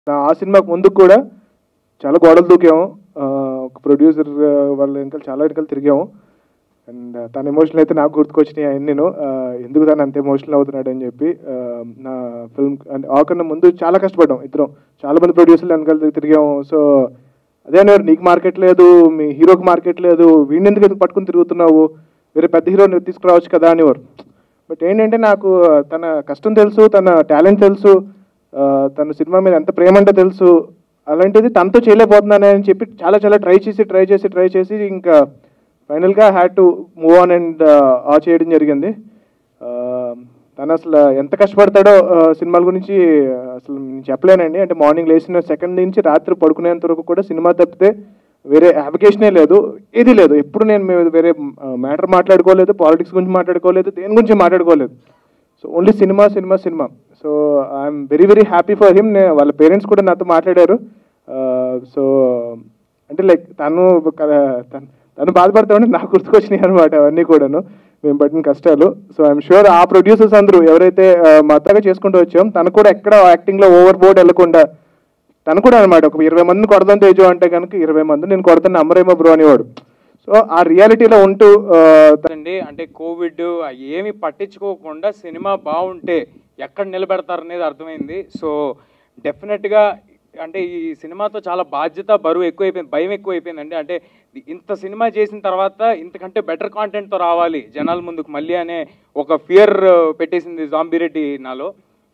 ఆ సినిమాకి ముందుకు కూడా చాలా గోడలు దూకాము. ఒక ప్రొడ్యూసర్ వాళ్ళ వెనకాల చాలా వెనకాల తిరిగాము. అండ్ తన ఎమోషనల్ అయితే నాకు గుర్తుకొచ్చినాయి ఆయన. నేను ఎందుకు తను అంత ఎమోషనల్ అవుతున్నాడు అని చెప్పి నా ఫిల్మ్ అంటే ఆకన్నా ముందు చాలా కష్టపడ్డాం ఇద్దరం. చాలా మంది ప్రొడ్యూసర్లు వెనకాల తిరిగాము. సో అదే అనేవారు, నీకు మార్కెట్ లేదు, మీ హీరోకి మార్కెట్ లేదు, వీడిని ఎందుకు పట్టుకుని తిరుగుతున్నావు, వేరే పెద్ద హీరోని తీసుకురావచ్చు కదా అనేవారు. బట్ ఏంటంటే నాకు తన కష్టం తెలుసు, తన టాలెంట్ తెలుసు, తన సినిమా మీద ఎంత ప్రేమ అంటే తెలుసు. అలాంటిది తనతో చేయలేకపోతున్నాను అని చెప్పి చాలా చాలా ట్రై చేసి ఇంకా ఫైనల్గా had to move on and చేయడం జరిగింది. తను అసలు ఎంత కష్టపడతాడో సినిమాల గురించి అసలు నేను చెప్పలేనండి. అంటే మార్నింగ్ లేచిన సెకండ్ నుంచి రాత్రి పడుకునేంత వరకు కూడా సినిమా తప్పితే వేరే అప్లికేషనే లేదు, ఏది లేదు. ఎప్పుడు నేను వేరే మ్యాటర్ మాట్లాడుకోలేదు, పాలిటిక్స్ గురించి మాట్లాడుకోలేదు, దేని గురించి మాట్లాడుకోలేదు. So only cinema cinema cinema. So I'm very very happy for him. వాళ్ళ పేరెంట్స్ కూడా నాతో మాట్లాడారు. సో అంటే లైక్ తను బాధపడతా ఉంటే నాకు గుర్తుకొచ్చినాయి అనమాట అవన్నీ కూడాను, మేము పడిన కష్టాలు. సో ఐఎమ్ షూర్ ఆ ప్రొడ్యూసర్స్ అందరూ ఎవరైతే మద్దతుగా చేసుకుంటూ వచ్చాం, తను కూడా ఎక్కడ యాక్టింగ్లో ఓవర్ బోర్డ్ వెళ్ళకుండా తను కూడా అనమాట ఒక 20 మందిని కొడదాం తేజు అంటే కనుక 20 మంది నేను కొడతాను నమ్మరేమో బ్రో అనేవాడు. సో ఆ రియాలిటీలో ఉంటూ అండి అంటే కోవిడ్ ఏమి పట్టించుకోకుండా సినిమా బాగుంటే ఎక్కడ నిలబెడతారనేది అర్థమైంది. సో డెఫినెట్గా అంటే ఈ సినిమాతో చాలా బాధ్యత బరువు ఎక్కువైపోయింది, భయం ఎక్కువైపోయిందండి. అంటే ఇంత సినిమా చేసిన తర్వాత ఇంతకంటే బెటర్ కాంటెంట్తో రావాలి జనాల ముందుకు మళ్ళీ అనే ఒక ఫియర్ పెట్టేసింది జాంబిరెడ్డి నాలో.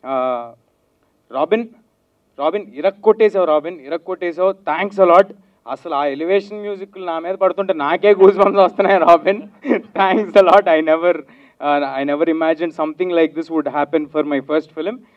రాబిన్ ఇరక్కొట్టేసావు, థ్యాంక్స్ అలాట్. అసలు ఆ ఎలివేషన్ మ్యూజిక్ నా మీద పడుతుంటే నాకే గూస్ బంప్స్ వస్తున్నాయి Robin. Thanks a lot. I never imagine something like this would happen for my first film.